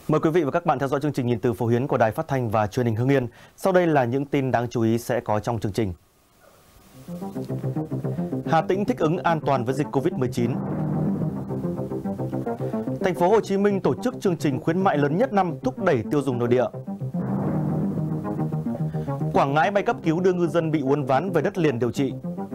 Mời quý vị và các bạn theo dõi chương trình Nhìn từ Phố Hiến của Đài Phát thanh và Truyền hình Hưng Yên. Sau đây là những tin đáng chú ý sẽ có trong chương trình. Hà Tĩnh thích ứng an toàn với dịch Covid-19. Thành phố Hồ Chí Minh tổ chức chương trình khuyến mại lớn nhất năm thúc đẩy tiêu dùng nội địa. Quảng Ngãi bay cấp cứu đưa ngư dân bị uốn ván về đất liền điều trị.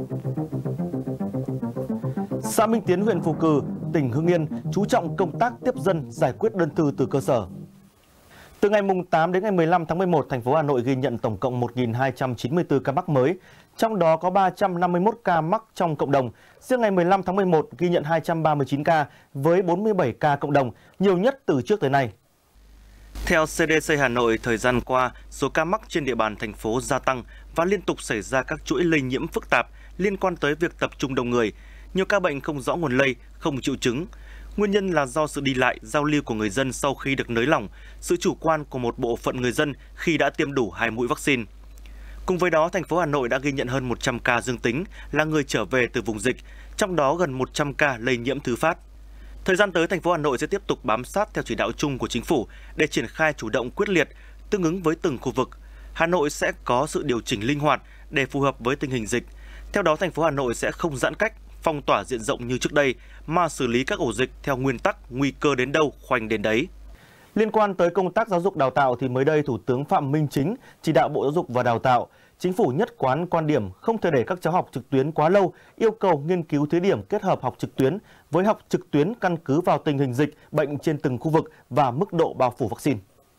Xã Minh Tiến, huyện Phù Cử, tỉnh Hưng Yên chú trọng công tác tiếp dân, giải quyết đơn thư từ cơ sở. Từ ngày 8 đến ngày 15 tháng 11, thành phố Hà Nội ghi nhận tổng cộng 1.294 ca mắc mới, trong đó có 351 ca mắc trong cộng đồng. Riêng ngày 15 tháng 11 ghi nhận 239 ca với 47 ca cộng đồng, nhiều nhất từ trước tới nay. Theo CDC Hà Nội, thời gian qua, số ca mắc trên địa bàn thành phố gia tăng và liên tục xảy ra các chuỗi lây nhiễm phức tạp liên quan tới việc tập trung đông người. Nhiều ca bệnh không rõ nguồn lây, không triệu chứng. Nguyên nhân là do sự đi lại, giao lưu của người dân sau khi được nới lỏng, sự chủ quan của một bộ phận người dân khi đã tiêm đủ 2 mũi vaccine. Cùng với đó, thành phố Hà Nội đã ghi nhận hơn 100 ca dương tính là người trở về từ vùng dịch, trong đó gần 100 ca lây nhiễm thứ phát. Thời gian tới, thành phố Hà Nội sẽ tiếp tục bám sát theo chỉ đạo chung của chính phủ để triển khai chủ động quyết liệt, tương ứng với từng khu vực. Hà Nội sẽ có sự điều chỉnh linh hoạt để phù hợp với tình hình dịch. Theo đó, thành phố Hà Nội sẽ không giãn cách, phong tỏa diện rộng như trước đây, mà xử lý các ổ dịch theo nguyên tắc nguy cơ đến đâu khoanh đến đấy. Liên quan tới công tác giáo dục đào tạo thì mới đây Thủ tướng Phạm Minh Chính chỉ đạo Bộ Giáo dục và Đào tạo, Chính phủ nhất quán quan điểm không thể để các cháu học trực tuyến quá lâu, yêu cầu nghiên cứu thí điểm kết hợp học trực tuyến với học trực tuyến căn cứ vào tình hình dịch bệnh trên từng khu vực và mức độ bao phủ vaccine.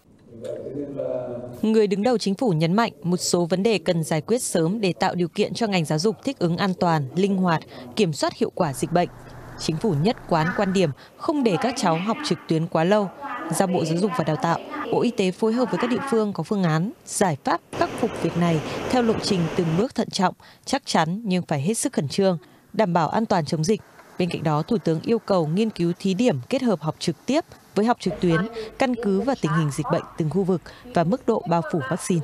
Người đứng đầu chính phủ nhấn mạnh một số vấn đề cần giải quyết sớm để tạo điều kiện cho ngành giáo dục thích ứng an toàn, linh hoạt, kiểm soát hiệu quả dịch bệnh. Chính phủ nhất quán quan điểm không để các cháu học trực tuyến quá lâu. Giao Bộ Giáo dục và Đào tạo, Bộ Y tế phối hợp với các địa phương có phương án, giải pháp khắc phục việc này theo lộ trình từng bước thận trọng, chắc chắn nhưng phải hết sức khẩn trương, đảm bảo an toàn chống dịch. Bên cạnh đó, Thủ tướng yêu cầu nghiên cứu thí điểm kết hợp học trực tiếp với học trực tuyến, căn cứ vào tình hình dịch bệnh từng khu vực và mức độ bao phủ vaccine.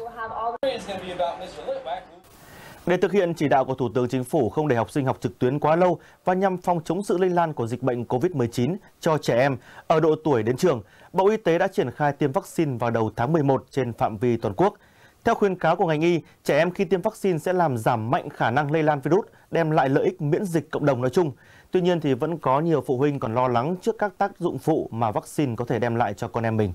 Để thực hiện chỉ đạo của Thủ tướng Chính phủ không để học sinh học trực tuyến quá lâu và nhằm phòng chống sự lây lan của dịch bệnh COVID-19 cho trẻ em ở độ tuổi đến trường, Bộ Y tế đã triển khai tiêm vaccine vào đầu tháng 11 trên phạm vi toàn quốc. Theo khuyến cáo của ngành y, trẻ em khi tiêm vaccine sẽ làm giảm mạnh khả năng lây lan virus, đem lại lợi ích miễn dịch cộng đồng nói chung. Tuy nhiên thì vẫn có nhiều phụ huynh còn lo lắng trước các tác dụng phụ mà vaccine có thể đem lại cho con em mình.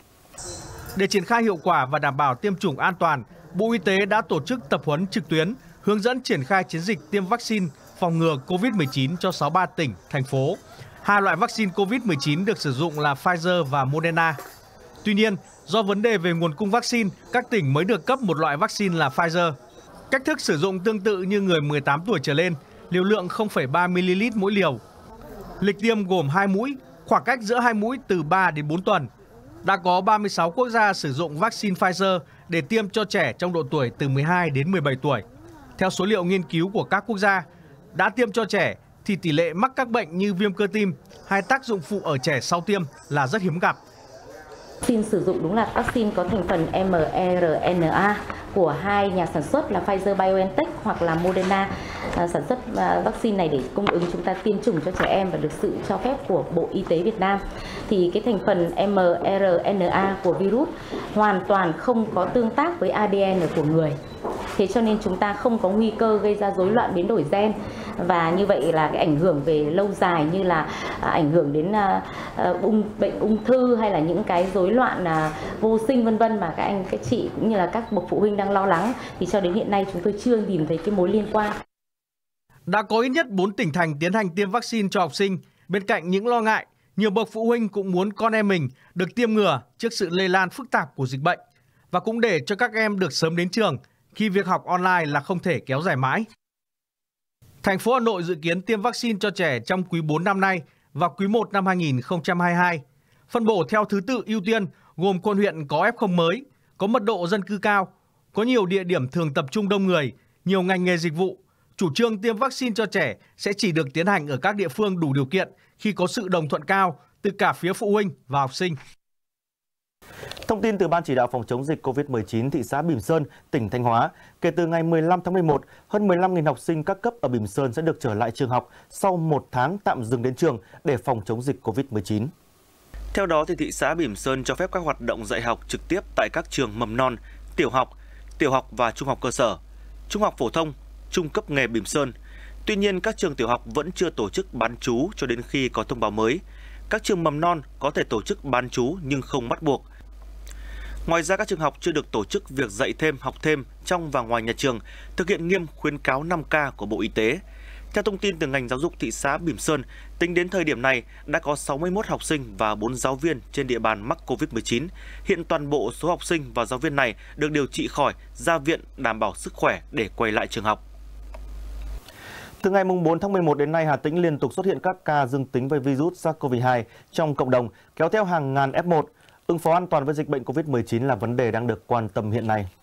Để triển khai hiệu quả và đảm bảo tiêm chủng an toàn, Bộ Y tế đã tổ chức tập huấn trực tuyến, hướng dẫn triển khai chiến dịch tiêm vaccine phòng ngừa COVID-19 cho 63 tỉnh, thành phố. 2 loại vaccine COVID-19 được sử dụng là Pfizer và Moderna. Tuy nhiên, do vấn đề về nguồn cung vaccine, các tỉnh mới được cấp một loại vaccine là Pfizer. Cách thức sử dụng tương tự như người 18 tuổi trở lên, liều lượng 0,3 ml mỗi liều. Lịch tiêm gồm 2 mũi, khoảng cách giữa 2 mũi từ 3 đến 4 tuần. Đã có 36 quốc gia sử dụng vaccine Pfizer để tiêm cho trẻ trong độ tuổi từ 12 đến 17 tuổi. Theo số liệu nghiên cứu của các quốc gia, đã tiêm cho trẻ thì tỷ lệ mắc các bệnh như viêm cơ tim hay tác dụng phụ ở trẻ sau tiêm là rất hiếm gặp. Vaccine sử dụng đúng là vaccine có thành phần mRNA của 2 nhà sản xuất là Pfizer-BioNTech hoặc là Moderna sản xuất vaccine này để cung ứng chúng ta tiêm chủng cho trẻ em và được sự cho phép của Bộ Y tế Việt Nam. Thì cái thành phần mRNA của virus hoàn toàn không có tương tác với ADN của người. Thế cho nên chúng ta không có nguy cơ gây ra rối loạn biến đổi gen, và như vậy là cái ảnh hưởng về lâu dài như là ảnh hưởng đến bệnh ung thư hay là những cái rối loạn vô sinh vân vân mà các anh các chị cũng như là các bậc phụ huynh đang lo lắng, thì cho đến hiện nay chúng tôi chưa tìm thấy cái mối liên quan. Đã có ít nhất 4 tỉnh thành tiến hành tiêm vaccine cho học sinh. Bên cạnh những lo ngại, nhiều bậc phụ huynh cũng muốn con em mình được tiêm ngừa trước sự lây lan phức tạp của dịch bệnh và cũng để cho các em được sớm đến trường khi việc học online là không thể kéo dài mãi. Thành phố Hà Nội dự kiến tiêm vaccine cho trẻ trong quý 4 năm nay và quý 1 năm 2022. Phân bổ theo thứ tự ưu tiên gồm quận huyện có F0 mới, có mật độ dân cư cao, có nhiều địa điểm thường tập trung đông người, nhiều ngành nghề dịch vụ. Chủ trương tiêm vaccine cho trẻ sẽ chỉ được tiến hành ở các địa phương đủ điều kiện khi có sự đồng thuận cao từ cả phía phụ huynh và học sinh. Thông tin từ Ban chỉ đạo phòng chống dịch COVID-19 thị xã Bỉm Sơn, tỉnh Thanh Hóa, kể từ ngày 15 tháng 11, hơn 15.000 học sinh các cấp ở Bỉm Sơn sẽ được trở lại trường học sau 1 tháng tạm dừng đến trường để phòng chống dịch COVID-19. Theo đó, thì thị xã Bỉm Sơn cho phép các hoạt động dạy học trực tiếp tại các trường mầm non, tiểu học và trung học cơ sở, trung học phổ thông, trung cấp nghề Bỉm Sơn. Tuy nhiên, các trường tiểu học vẫn chưa tổ chức bán trú cho đến khi có thông báo mới. Các trường mầm non có thể tổ chức bán trú nhưng không bắt buộc. Ngoài ra, các trường học chưa được tổ chức việc dạy thêm, học thêm trong và ngoài nhà trường, thực hiện nghiêm khuyến cáo 5K của Bộ Y tế. Theo thông tin từ ngành giáo dục thị xã Bỉm Sơn, tính đến thời điểm này đã có 61 học sinh và 4 giáo viên trên địa bàn mắc Covid-19. Hiện toàn bộ số học sinh và giáo viên này được điều trị khỏi, ra viện đảm bảo sức khỏe để quay lại trường học. Từ ngày 4 tháng 11 đến nay, Hà Tĩnh liên tục xuất hiện các ca dương tính với virus SARS-CoV-2 trong cộng đồng, kéo theo hàng ngàn F1. Ứng phó an toàn với dịch bệnh Covid-19 là vấn đề đang được quan tâm hiện nay.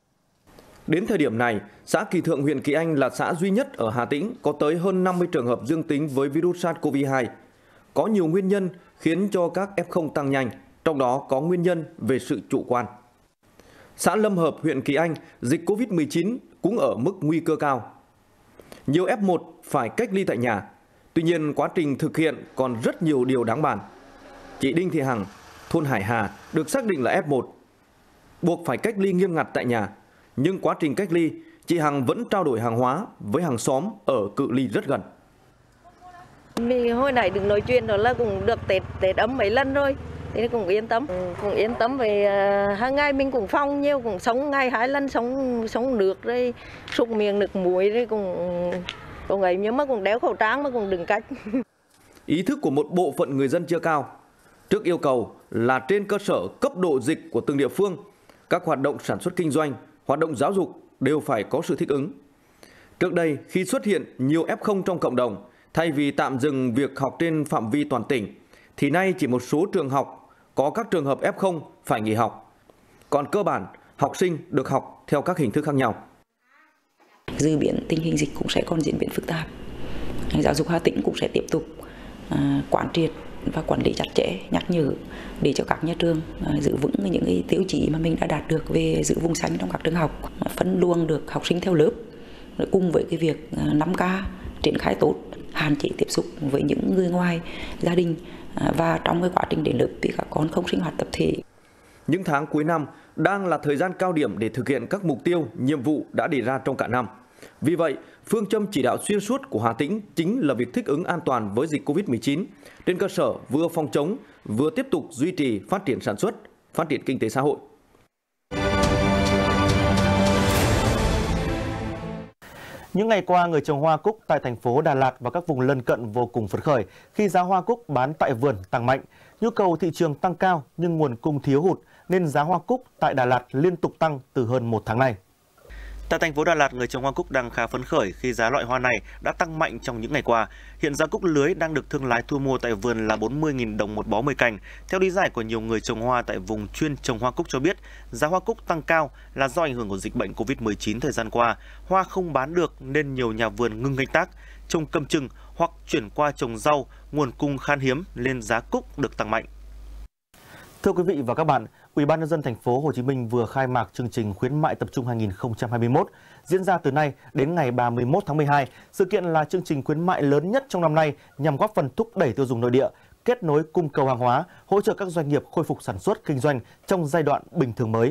Đến thời điểm này, xã Kỳ Thượng, huyện Kỳ Anh là xã duy nhất ở Hà Tĩnh có tới hơn 50 trường hợp dương tính với virus SARS-CoV-2. Có nhiều nguyên nhân khiến cho các F0 tăng nhanh, trong đó có nguyên nhân về sự chủ quan. Xã Lâm Hợp, huyện Kỳ Anh, dịch Covid-19 cũng ở mức nguy cơ cao. Nhiều F1 phải cách ly tại nhà, tuy nhiên quá trình thực hiện còn rất nhiều điều đáng bàn. Chị Đinh Thị Hằng, thôn Hải Hà được xác định là F1, buộc phải cách ly nghiêm ngặt tại nhà. Nhưng quá trình cách ly, chị Hằng vẫn trao đổi hàng hóa với hàng xóm ở cự ly rất gần. Mình hồi nãy đừng nói chuyện đó là cũng được Tết ấm mấy lần rồi, thì cũng yên tâm về hàng ngày mình cũng phòng nhiều, cũng sống ngày 2 lần, sống nước rồi súc miệng nước muối rồi cũng ấy, nhưng mà cũng đeo khẩu trang mà cũng đừng cách. Ý thức của một bộ phận người dân chưa cao. Trước yêu cầu là trên cơ sở cấp độ dịch của từng địa phương, các hoạt động sản xuất kinh doanh, hoạt động giáo dục đều phải có sự thích ứng. Trước đây, khi xuất hiện nhiều F0 trong cộng đồng, thay vì tạm dừng việc học trên phạm vi toàn tỉnh, thì nay chỉ một số trường học có các trường hợp F0 phải nghỉ học. Còn cơ bản, học sinh được học theo các hình thức khác nhau. Dự biến tình hình dịch cũng sẽ còn diễn biến phức tạp. Ngành giáo dục Hà Tĩnh cũng sẽ tiếp tục quán triệt và quản lý chặt chẽ, nhắc nhở để cho các nhà trường giữ vững những cái tiêu chí mà mình đã đạt được về giữ vùng xanh trong các trường học, phân luồng được học sinh theo lớp, cùng với cái việc 5K triển khai tốt, hạn chế tiếp xúc với những người ngoài gia đình và trong cái quá trình đến lớp thì các con không sinh hoạt tập thể. Những tháng cuối năm đang là thời gian cao điểm để thực hiện các mục tiêu, nhiệm vụ đã đề ra trong cả năm. Vì vậy, phương châm chỉ đạo xuyên suốt của Hà Tĩnh chính là việc thích ứng an toàn với dịch Covid-19, trên cơ sở vừa phòng chống, vừa tiếp tục duy trì phát triển sản xuất, phát triển kinh tế xã hội. Những ngày qua, người trồng hoa cúc tại thành phố Đà Lạt và các vùng lân cận vô cùng phấn khởi khi giá hoa cúc bán tại vườn tăng mạnh. Nhu cầu thị trường tăng cao nhưng nguồn cung thiếu hụt nên giá hoa cúc tại Đà Lạt liên tục tăng từ hơn 1 tháng nay. Tại thành phố Đà Lạt, người trồng hoa cúc đang khá phấn khởi khi giá loại hoa này đã tăng mạnh trong những ngày qua. Hiện giá cúc lưới đang được thương lái thu mua tại vườn là 40.000 đồng một bó 10 cành. Theo lý giải của nhiều người trồng hoa tại vùng chuyên trồng hoa cúc cho biết, giá hoa cúc tăng cao là do ảnh hưởng của dịch bệnh Covid-19 thời gian qua. Hoa không bán được nên nhiều nhà vườn ngưng canh tác, trồng cầm chừng hoặc chuyển qua trồng rau, nguồn cung khan hiếm nên giá cúc được tăng mạnh. Thưa quý vị và các bạn, Ủy ban nhân dân thành phố Hồ Chí Minh vừa khai mạc chương trình khuyến mại tập trung 2021 diễn ra từ nay đến ngày 31 tháng 12. Sự kiện là chương trình khuyến mại lớn nhất trong năm nay nhằm góp phần thúc đẩy tiêu dùng nội địa, kết nối cung cầu hàng hóa, hỗ trợ các doanh nghiệp khôi phục sản xuất kinh doanh trong giai đoạn bình thường mới.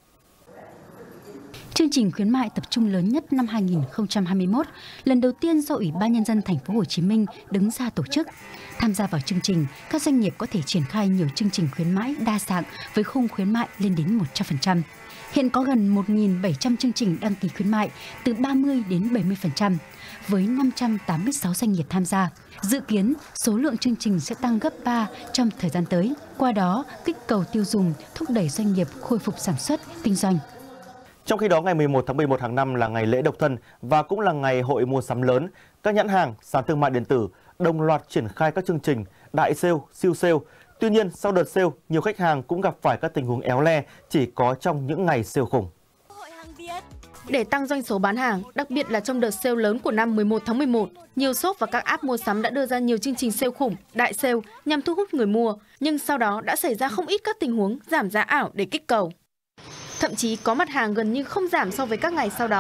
Chương trình khuyến mại tập trung lớn nhất năm 2021, lần đầu tiên do Ủy ban nhân dân thành phố Hồ Chí Minh đứng ra tổ chức. Tham gia vào chương trình, các doanh nghiệp có thể triển khai nhiều chương trình khuyến mãi đa dạng với khung khuyến mại lên đến 100%. Hiện có gần 1.700 chương trình đăng ký khuyến mại từ 30 đến 70%, với 586 doanh nghiệp tham gia. Dự kiến, số lượng chương trình sẽ tăng gấp 3 trong thời gian tới. Qua đó, kích cầu tiêu dùng, thúc đẩy doanh nghiệp khôi phục sản xuất, kinh doanh. Trong khi đó, ngày 11 tháng 11 hàng năm là ngày lễ độc thân và cũng là ngày hội mua sắm lớn. Các nhãn hàng, sàn thương mại điện tử đồng loạt triển khai các chương trình đại sale, siêu sale. Tuy nhiên, sau đợt sale, nhiều khách hàng cũng gặp phải các tình huống éo le chỉ có trong những ngày sale khủng. Để tăng doanh số bán hàng, đặc biệt là trong đợt sale lớn của năm 11 tháng 11, nhiều shop và các app mua sắm đã đưa ra nhiều chương trình sale khủng, đại sale nhằm thu hút người mua. Nhưng sau đó đã xảy ra không ít các tình huống giảm giá ảo để kích cầu. Thậm chí có mặt hàng gần như không giảm so với các ngày sau đó.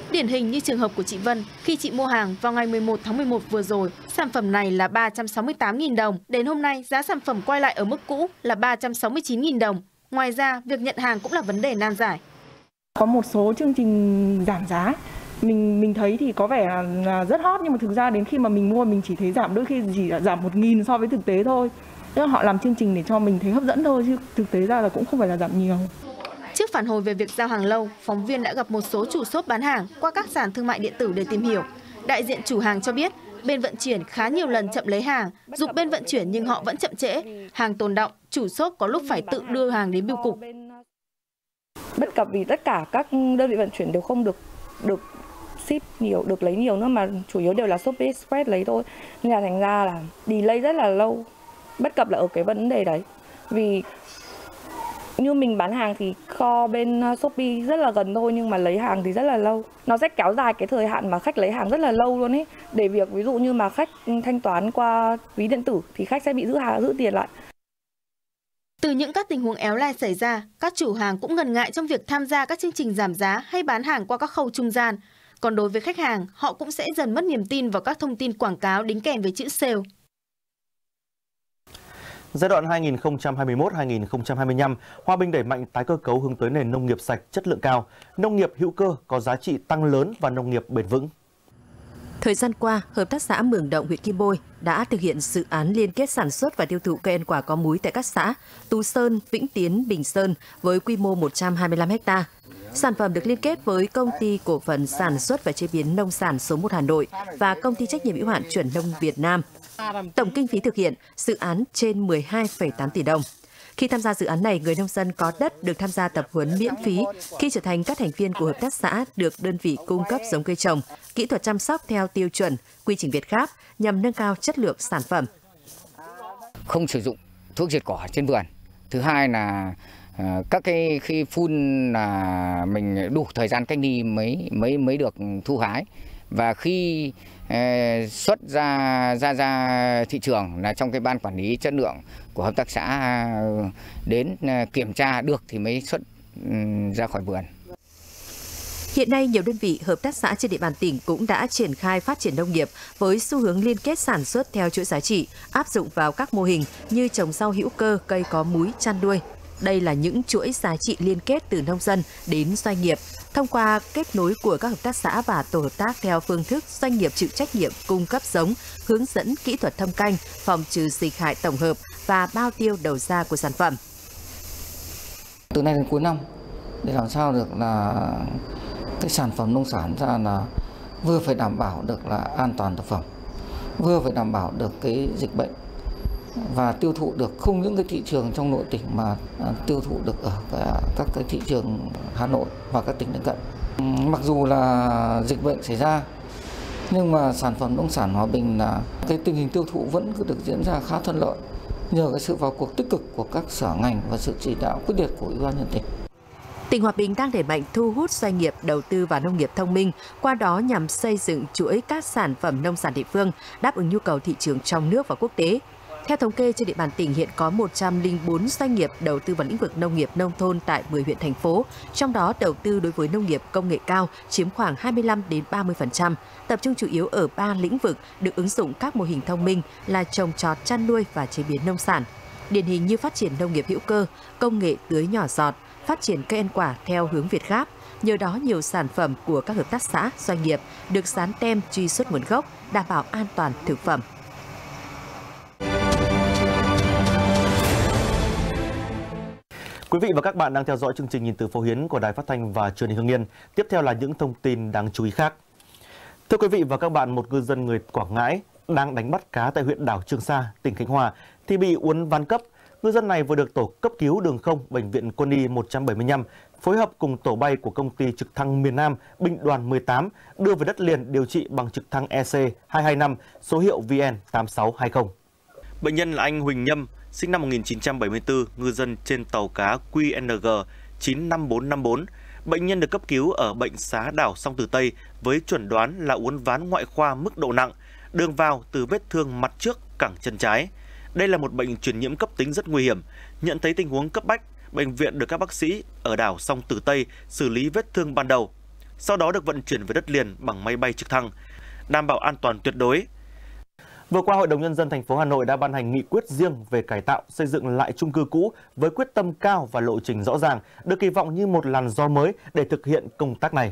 Điển hình như trường hợp của chị Vân, khi chị mua hàng vào ngày 11 tháng 11 vừa rồi, sản phẩm này là 368.000 đồng. Đến hôm nay, giá sản phẩm quay lại ở mức cũ là 369.000 đồng. Ngoài ra, việc nhận hàng cũng là vấn đề nan giải. Có một số chương trình giảm giá, mình thấy thì có vẻ là rất hot, nhưng mà thực ra đến khi mà mình mua mình chỉ thấy giảm, đôi khi chỉ giảm 1.000 so với thực tế thôi. Tức là họ làm chương trình để cho mình thấy hấp dẫn thôi, chứ thực tế ra là cũng không phải là giảm nhiều. Trước phản hồi về việc giao hàng lâu, phóng viên đã gặp một số chủ shop bán hàng qua các sàn thương mại điện tử để tìm hiểu. Đại diện chủ hàng cho biết, bên vận chuyển khá nhiều lần chậm lấy hàng, dục bên vận chuyển nhưng họ vẫn chậm trễ. Hàng tồn đọng, chủ shop có lúc phải tự đưa hàng đến bưu cục. Bất cập vì tất cả các đơn vị vận chuyển đều không được ship nhiều, được lấy nhiều nữa, mà chủ yếu đều là Shopee Express lấy thôi. Nên là thành ra là delay rất là lâu. Bất cập là ở cái vấn đề đấy. Vì như mình bán hàng thì kho bên Shopee rất là gần thôi, nhưng mà lấy hàng thì rất là lâu. Nó sẽ kéo dài cái thời hạn mà khách lấy hàng rất là lâu luôn ấy. Để việc ví dụ như mà khách thanh toán qua ví điện tử thì khách sẽ bị giữ tiền lại. Từ những các tình huống éo le xảy ra, các chủ hàng cũng ngần ngại trong việc tham gia các chương trình giảm giá hay bán hàng qua các khâu trung gian. Còn đối với khách hàng, họ cũng sẽ dần mất niềm tin vào các thông tin quảng cáo đính kèm với chữ sale. Giai đoạn 2021-2025, Hòa Bình đẩy mạnh tái cơ cấu hướng tới nền nông nghiệp sạch, chất lượng cao, nông nghiệp hữu cơ có giá trị tăng lớn và nông nghiệp bền vững. Thời gian qua, Hợp tác xã Mường Động, huyện Kim Bôi đã thực hiện dự án liên kết sản xuất và tiêu thụ cây ăn quả có múi tại các xã Tú Sơn, Vĩnh Tiến, Bình Sơn với quy mô 125 ha. Sản phẩm được liên kết với Công ty Cổ phần Sản xuất và Chế biến Nông sản số 1 Hà Nội và Công ty Trách nhiệm hữu hạn Chuẩn Nông Việt Nam. Tổng kinh phí thực hiện dự án trên 12,8 tỷ đồng. Khi tham gia dự án này, người nông dân có đất được tham gia tập huấn miễn phí. Khi trở thành các thành viên của hợp tác xã, được đơn vị cung cấp giống cây trồng, kỹ thuật chăm sóc theo tiêu chuẩn, quy trình Việt Gáp nhằm nâng cao chất lượng sản phẩm. Không sử dụng thuốc diệt cỏ trên vườn. Thứ hai là các cái khi phun là mình đủ thời gian cách ly mới được thu hái, và khi xuất ra thị trường là trong cái ban quản lý chất lượng của hợp tác xã đến kiểm tra được thì mới xuất ra khỏi vườn. Hiện nay, nhiều đơn vị hợp tác xã trên địa bàn tỉnh cũng đã triển khai phát triển nông nghiệp với xu hướng liên kết sản xuất theo chuỗi giá trị, áp dụng vào các mô hình như trồng rau hữu cơ, cây có múi, chăn nuôi. Đây là những chuỗi giá trị liên kết từ nông dân đến doanh nghiệp, thông qua kết nối của các hợp tác xã và tổ hợp tác theo phương thức doanh nghiệp chịu trách nhiệm cung cấp giống, hướng dẫn kỹ thuật thâm canh, phòng trừ dịch hại tổng hợp và bao tiêu đầu ra của sản phẩm. Từ nay đến cuối năm, để làm sao được là cái sản phẩm nông sản ra là vừa phải đảm bảo được là an toàn thực phẩm, vừa phải đảm bảo được cái dịch bệnh và tiêu thụ được không những cái thị trường trong nội tỉnh mà tiêu thụ được ở các cái thị trường Hà Nội và các tỉnh lân cận. Mặc dù là dịch bệnh xảy ra nhưng mà sản phẩm nông sản Hòa Bình là cái tình hình tiêu thụ vẫn cứ được diễn ra khá thuận lợi nhờ cái sự vào cuộc tích cực của các sở ngành và sự chỉ đạo quyết liệt của Ủy ban nhân dân tỉnh. Tỉnh Hòa Bình đang đẩy mạnh thu hút doanh nghiệp đầu tư vào nông nghiệp thông minh, qua đó nhằm xây dựng chuỗi các sản phẩm nông sản địa phương đáp ứng nhu cầu thị trường trong nước và quốc tế. Theo thống kê, trên địa bàn tỉnh hiện có 104 doanh nghiệp đầu tư vào lĩnh vực nông nghiệp nông thôn tại 10 huyện thành phố, trong đó đầu tư đối với nông nghiệp công nghệ cao chiếm khoảng 25 đến 30%, tập trung chủ yếu ở 3 lĩnh vực được ứng dụng các mô hình thông minh là trồng trọt, chăn nuôi và chế biến nông sản. Điển hình như phát triển nông nghiệp hữu cơ, công nghệ tưới nhỏ giọt, phát triển cây ăn quả theo hướng Việt Gáp. Nhờ đó, nhiều sản phẩm của các hợp tác xã, doanh nghiệp được dán tem truy xuất nguồn gốc, đảm bảo an toàn thực phẩm. Quý vị và các bạn đang theo dõi chương trình Nhìn từ Phố Hiến của Đài Phát thanh và Truyền hình Hưng Yên. Tiếp theo là những thông tin đáng chú ý khác. Thưa quý vị và các bạn, một ngư dân người Quảng Ngãi đang đánh bắt cá tại huyện đảo Trường Sa, tỉnh Khánh Hòa thì bị uốn ván cấp. Ngư dân này vừa được tổ cấp cứu đường không Bệnh viện Quân y 175 phối hợp cùng tổ bay của công ty trực thăng miền Nam Binh đoàn 18 đưa về đất liền điều trị bằng trực thăng EC-225 số hiệu VN8620. Bệnh nhân là anh Huỳnh Nhâm, sinh năm 1974, ngư dân trên tàu cá QNG 95454. Bệnh nhân được cấp cứu ở bệnh xá đảo Song Tử Tây với chuẩn đoán là uốn ván ngoại khoa mức độ nặng, đường vào từ vết thương mặt trước cẳng chân trái. Đây là một bệnh truyền nhiễm cấp tính rất nguy hiểm. Nhận thấy tình huống cấp bách, bệnh viện được các bác sĩ ở đảo Song Tử Tây xử lý vết thương ban đầu. sau đó được vận chuyển về đất liền bằng máy bay trực thăng, đảm bảo an toàn tuyệt đối. Vừa qua, Hội đồng Nhân dân thành phố Hà Nội đã ban hành nghị quyết riêng về cải tạo, xây dựng lại chung cư cũ với quyết tâm cao và lộ trình rõ ràng, được kỳ vọng như một làn gió mới để thực hiện công tác này.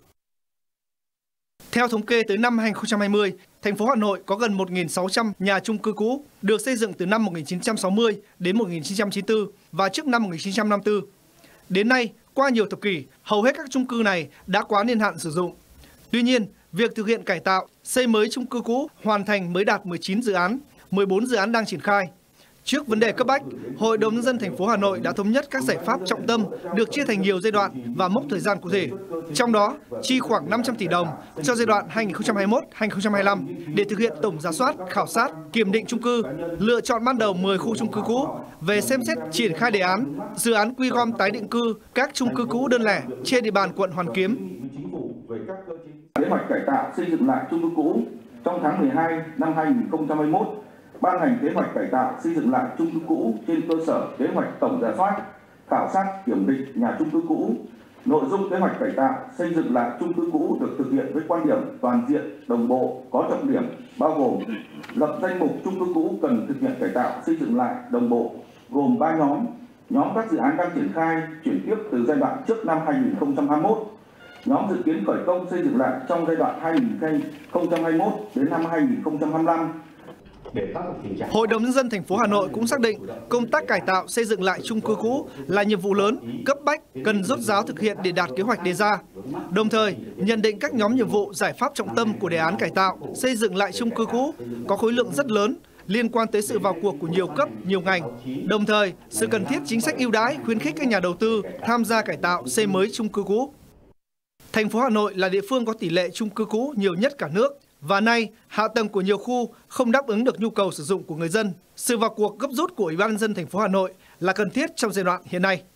Theo thống kê tới năm 2020, thành phố Hà Nội có gần 1.600 nhà chung cư cũ được xây dựng từ năm 1960 đến 1994 và trước năm 1954. Đến nay, qua nhiều thập kỷ, hầu hết các chung cư này đã quá niên hạn sử dụng. Tuy nhiên, việc thực hiện cải tạo, xây mới chung cư cũ hoàn thành mới đạt 19 dự án, 14 dự án đang triển khai. Trước vấn đề cấp bách, Hội đồng Nhân dân thành phố Hà Nội đã thống nhất các giải pháp trọng tâm được chia thành nhiều giai đoạn và mốc thời gian cụ thể. Trong đó, chi khoảng 500 tỷ đồng cho giai đoạn 2021-2025 để thực hiện tổng rà soát, khảo sát, kiểm định chung cư, lựa chọn ban đầu 10 khu chung cư cũ về xem xét triển khai đề án, dự án quy gom tái định cư các chung cư cũ đơn lẻ trên địa bàn quận Hoàn Kiếm. Kế hoạch cải tạo xây dựng lại chung cư cũ trong tháng 12 năm 2021, ban hành kế hoạch cải tạo xây dựng lại chung cư cũ trên cơ sở kế hoạch tổng rà soát, khảo sát, kiểm định nhà chung cư cũ. Nội dung kế hoạch cải tạo xây dựng lại chung cư cũ được thực hiện với quan điểm toàn diện, đồng bộ, có trọng điểm, bao gồm lập danh mục chung cư cũ cần thực hiện cải tạo xây dựng lại đồng bộ, gồm 3 nhóm. Nhóm các dự án đang triển khai chuyển tiếp từ giai đoạn trước năm 2021. Nhóm dự kiến khởi công xây dựng lại trong giai đoạn 2021 đến năm 2025. Hội đồng Nhân dân thành phố Hà Nội cũng xác định công tác cải tạo xây dựng lại chung cư cũ là nhiệm vụ lớn, cấp bách, cần rốt ráo thực hiện để đạt kế hoạch đề ra. Đồng thời, nhận định các nhóm nhiệm vụ, giải pháp trọng tâm của đề án cải tạo xây dựng lại chung cư cũ có khối lượng rất lớn, liên quan tới sự vào cuộc của nhiều cấp, nhiều ngành. Đồng thời, sự cần thiết chính sách ưu đãi khuyến khích các nhà đầu tư tham gia cải tạo xây mới chung cư cũ. Thành phố Hà Nội là địa phương có tỷ lệ chung cư cũ nhiều nhất cả nước. Và nay, hạ tầng của nhiều khu không đáp ứng được nhu cầu sử dụng của người dân. Sự vào cuộc gấp rút của Ủy ban Nhân dân thành phố Hà Nội là cần thiết trong giai đoạn hiện nay.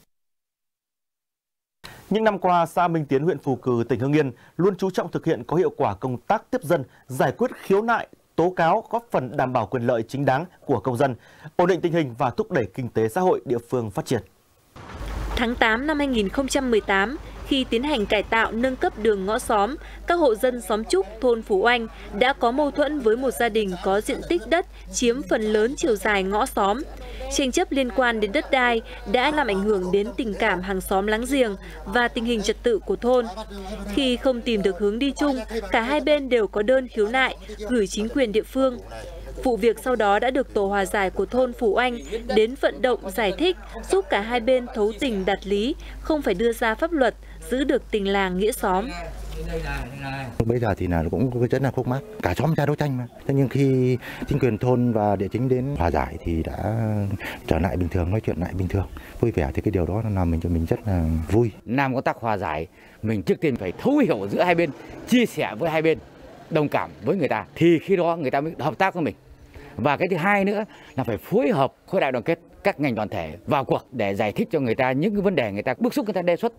Những năm qua, xã Minh Tiến, huyện Phù Cử, tỉnh Hưng Yên luôn chú trọng thực hiện có hiệu quả công tác tiếp dân, giải quyết khiếu nại, tố cáo, góp phần đảm bảo quyền lợi chính đáng của công dân, ổn định tình hình và thúc đẩy kinh tế xã hội địa phương phát triển. Tháng 8 năm 2018, khi tiến hành cải tạo nâng cấp đường ngõ xóm, các hộ dân xóm Trúc, thôn Phú Oanh đã có mâu thuẫn với một gia đình có diện tích đất chiếm phần lớn chiều dài ngõ xóm. Tranh chấp liên quan đến đất đai đã làm ảnh hưởng đến tình cảm hàng xóm láng giềng và tình hình trật tự của thôn. Khi không tìm được hướng đi chung, cả hai bên đều có đơn khiếu nại gửi chính quyền địa phương. Vụ việc sau đó đã được tổ hòa giải của thôn Phú Anh đến vận động giải thích, giúp cả hai bên thấu tình đạt lý, không phải đưa ra pháp luật, giữ được tình làng nghĩa xóm. Bây giờ thì là cũng rất là khúc mắc, cả xóm ra đấu tranh mà. Thế nhưng khi chính quyền thôn và địa chính đến hòa giải thì đã trở lại bình thường, nói chuyện lại bình thường, vui vẻ, thì cái điều đó làm cho mình rất là vui. Làm công tác hòa giải, mình trước tiên phải thấu hiểu giữa hai bên, chia sẻ với hai bên, đồng cảm với người ta, thì khi đó người ta mới hợp tác với mình. Và cái thứ hai nữa là phải phối hợp khối đại đoàn kết các ngành đoàn thể vào cuộc để giải thích cho người ta những cái vấn đề người ta bức xúc, người ta đề xuất.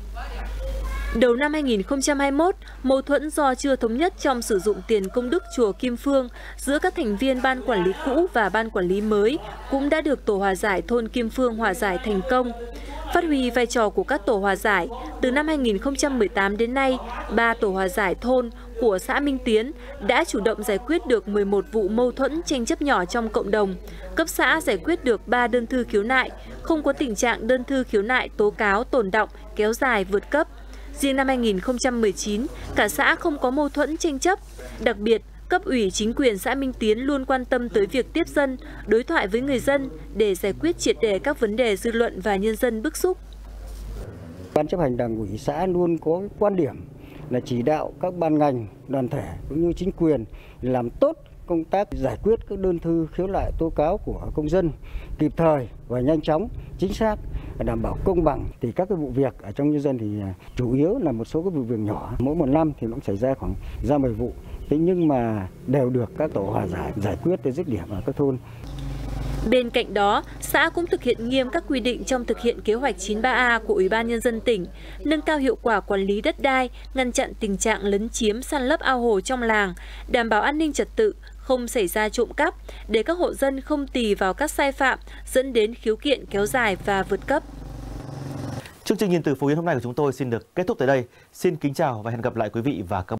Đầu năm 2021, mâu thuẫn do chưa thống nhất trong sử dụng tiền công đức chùa Kim Phương giữa các thành viên ban quản lý cũ và ban quản lý mới cũng đã được tổ hòa giải thôn Kim Phương hòa giải thành công. Phát huy vai trò của các tổ hòa giải, từ năm 2018 đến nay, 3 tổ hòa giải thôn của xã Minh Tiến đã chủ động giải quyết được 11 vụ mâu thuẫn tranh chấp nhỏ trong cộng đồng. Cấp xã giải quyết được 3 đơn thư khiếu nại, không có tình trạng đơn thư khiếu nại tố cáo tồn đọng kéo dài vượt cấp. Riêng năm 2019, cả xã không có mâu thuẫn tranh chấp. Đặc biệt, cấp ủy chính quyền xã Minh Tiến luôn quan tâm tới việc tiếp dân, đối thoại với người dân để giải quyết triệt để các vấn đề dư luận và nhân dân bức xúc. Ban chấp hành Đảng ủy xã luôn có quan điểm là chỉ đạo các ban ngành, đoàn thể cũng như chính quyền làm tốt công tác giải quyết các đơn thư khiếu nại tố cáo của công dân kịp thời và nhanh chóng, chính xác, đảm bảo công bằng. Thì các cái vụ việc ở trong nhân dân thì chủ yếu là một số cái vụ việc nhỏ, mỗi một năm thì cũng xảy ra khoảng ra 10 vụ. Thế nhưng mà đều được các tổ hòa giải quyết tới dứt điểm ở các thôn. Bên cạnh đó, xã cũng thực hiện nghiêm các quy định trong thực hiện kế hoạch 93A của Ủy ban Nhân dân tỉnh, nâng cao hiệu quả quản lý đất đai, ngăn chặn tình trạng lấn chiếm san lấp ao hồ trong làng, đảm bảo an ninh trật tự, không xảy ra trộm cắp, để các hộ dân không tì vào các sai phạm dẫn đến khiếu kiện kéo dài và vượt cấp. Chương trình Nhìn từ Phú Yên hôm nay của chúng tôi xin được kết thúc tại đây. Xin kính chào và hẹn gặp lại quý vị và các bạn.